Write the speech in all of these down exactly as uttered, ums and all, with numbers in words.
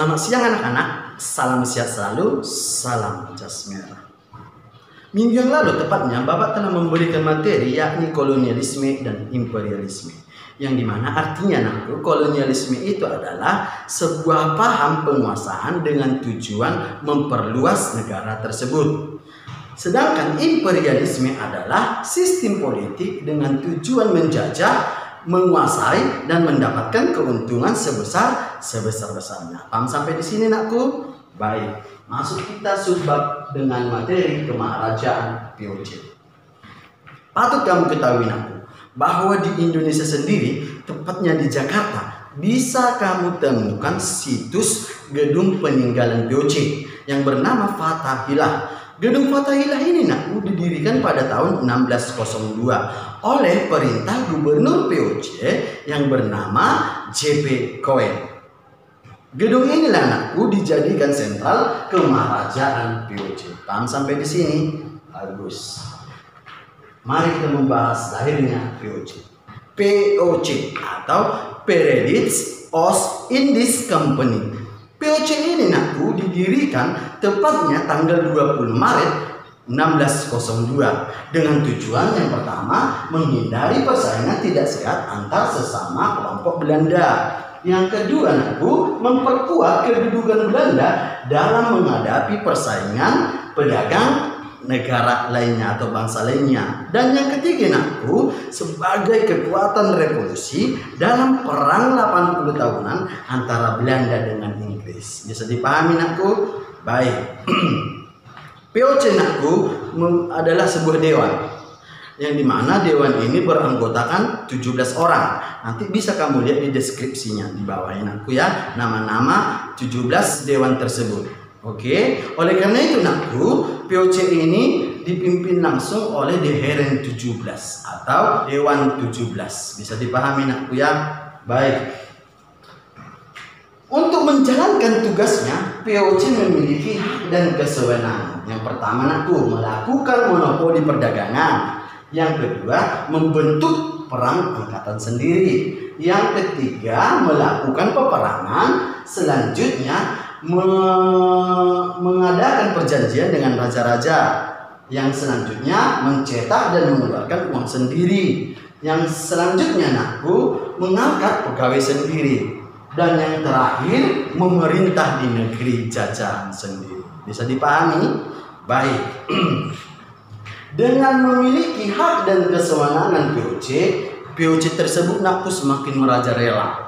Selamat siang anak-anak, salam sehat selalu, salam jas merah. Minggu yang lalu tepatnya Bapak telah memberikan materi yakni kolonialisme dan imperialisme. Yang dimana artinya anakku, kolonialisme itu adalah sebuah paham penguasaan dengan tujuan memperluas negara tersebut. Sedangkan imperialisme adalah sistem politik dengan tujuan menjajah, menguasai dan mendapatkan keuntungan sebesar sebesar-besarnya. Paham sampai di sini nakku? Baik, masuk kita subbab dengan materi kemaharajaan P O C. Patut kamu ketahui nakku bahwa di Indonesia sendiri, tepatnya di Jakarta, bisa kamu temukan situs gedung peninggalan P O C yang bernama Fathahillah. Gedung Fathahillah ini nakku didirikan pada tahun enam belas nol dua oleh perintah gubernur P O C yang bernama J P Cohen. Gedung inilah nakku dijadikan sentral kemaharajaan P O C. Paham sampai di sini? Bagus. Mari kita membahas lahirnya P O C. P O C atau Peredits Ost Indies Company. P O C ini nakku didirikan tepatnya tanggal dua puluh Maret enam belas nol dua dengan tujuan yang pertama menghindari persaingan tidak sehat antar sesama kelompok Belanda. Yang kedua nakku memperkuat kedudukan Belanda dalam menghadapi persaingan pedagang negara lainnya atau bangsa lainnya. Dan yang ketiga nakku sebagai kekuatan revolusi dalam perang delapan puluh tahunan antara Belanda dengan Inggris. Bisa dipahami nakku? Baik. P O C nakku adalah sebuah dewan yang dimana dewan ini beranggotakan tujuh belas orang. Nanti bisa kamu lihat di deskripsinya di bawahnya nakku ya, nama-nama tujuh belas dewan tersebut. Oke, oleh karena itu nakku, P O C ini dipimpin langsung oleh The Heren tujuh belas atau Dewan tujuh belas. Bisa dipahami nakku ya? Baik. Untuk menjalankan tugasnya, P O C memiliki hak dan kewenangan. Yang pertama nakku, melakukan monopoli perdagangan. Yang kedua, membentuk perang angkatan sendiri. Yang ketiga, melakukan peperangan. Selanjutnya, mengadakan perjanjian dengan raja-raja. Yang selanjutnya mencetak dan mengeluarkan uang sendiri. Yang selanjutnya nakku mengangkat pegawai sendiri. Dan yang terakhir memerintah di negeri jajahan sendiri. Bisa dipahami? Baik. Dengan memiliki hak dan kewenangan P O C, P O C tersebut nakku semakin merajalela.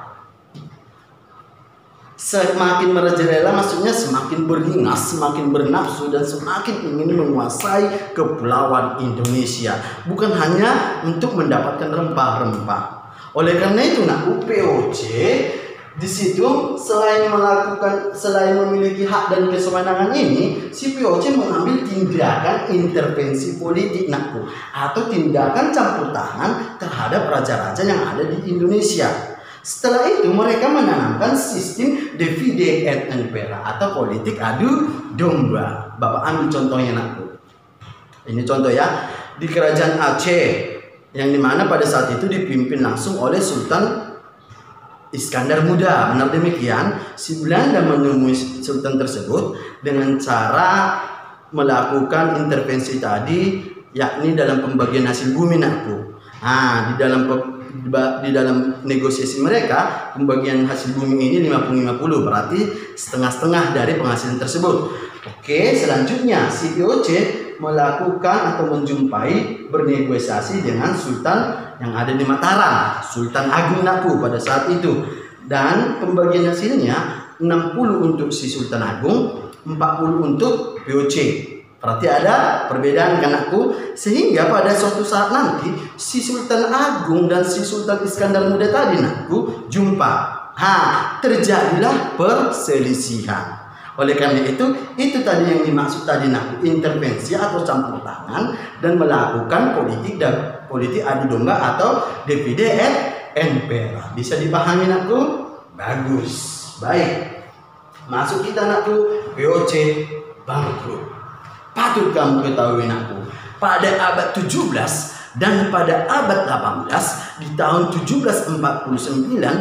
Semakin merajalela maksudnya semakin beringas, semakin bernafsu dan semakin ingin menguasai kepulauan Indonesia. Bukan hanya untuk mendapatkan rempah-rempah. Oleh karena itu nakku P O C di situ selain melakukan selain memiliki hak dan kewenangan ini, si P O C mengambil tindakan intervensi politik nakku atau tindakan campur tangan terhadap raja-raja yang ada di Indonesia. Setelah itu mereka menanamkan sistem divide et impera atau politik adu domba. Bapak ambil contohnya nakku. Ini contoh ya, di kerajaan Aceh yang dimana pada saat itu dipimpin langsung oleh Sultan Iskandar Muda. Benar demikian, si Belanda menemui sultan tersebut dengan cara melakukan intervensi tadi, yakni dalam pembagian hasil bumi nakku. Nah, di dalam di dalam negosiasi mereka, pembagian hasil bumi ini lima puluh lima puluh, berarti setengah-setengah dari penghasilan tersebut. Oke, selanjutnya si P O C melakukan atau menjumpai bernegosiasi dengan sultan yang ada di Mataram, Sultan Agung nakku pada saat itu. Dan pembagian hasilnya enam puluh untuk si Sultan Agung, empat puluh untuk P O C. Berarti ada perbedaan kan nakku, sehingga pada suatu saat nanti si Sultan Agung dan si Sultan Iskandar Muda tadi nakku jumpa. Ha, terjadilah perselisihan. Oleh karena itu, itu tadi yang dimaksud tadi nakku, intervensi atau campur tangan dan melakukan politik dan politik adu domba atau divide et impera. Bisa dipahami nakku? Bagus. Baik. Masuk kita nakku, P O C bangkrut. Patut kamu ketahui nakku, pada abad tujuh belas dan pada abad delapan belas di tahun tujuh belas empat puluh sembilan P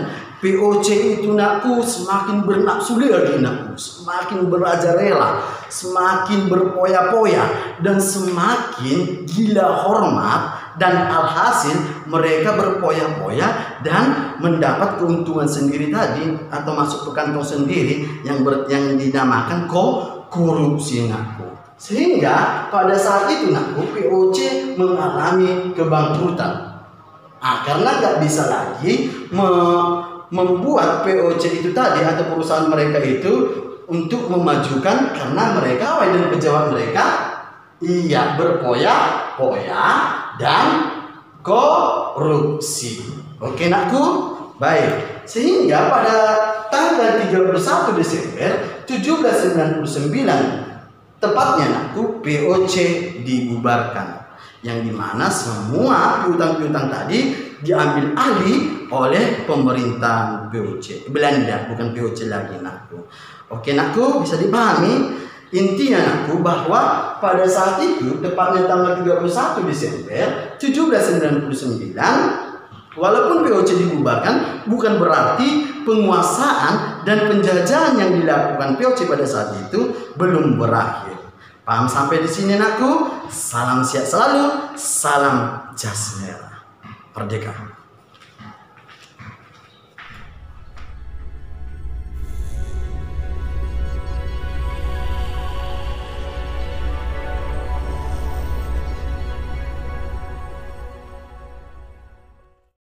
P O C itu nakku semakin bernafsu lagi nakku, semakin berajalela, semakin berpoya-poya, dan semakin gila hormat, dan alhasil mereka berpoya-poya dan mendapat keuntungan sendiri tadi, atau masuk ke kantong sendiri yang ber, yang dinamakan ko korupsi nakku. Sehingga pada saat itu nakku P O C mengalami kebangkrutan. Ah, karena nggak bisa lagi me membuat P O C itu tadi atau perusahaan mereka itu untuk memajukan, karena mereka dan pejabat mereka iya berpoya-poya dan korupsi. Oke nakku? Baik. Sehingga pada tanggal tiga puluh satu Desember tujuh belas sembilan puluh sembilan tepatnya nakku P O C dibubarkan, yang dimana semua piutang-piutang tadi diambil alih oleh pemerintah P O C Belanda, bukan P O C lagi nakku. Oke nakku, bisa dipahami intinya nakku bahwa pada saat itu tepatnya tanggal tiga puluh satu Desember tujuh belas sembilan puluh sembilan, walaupun P O C dibubarkan bukan berarti penguasaan dan penjajahan yang dilakukan P O C pada saat itu belum berakhir. Paham sampai di sini nakku? Salam sehat selalu, salam jas merah. Merdeka.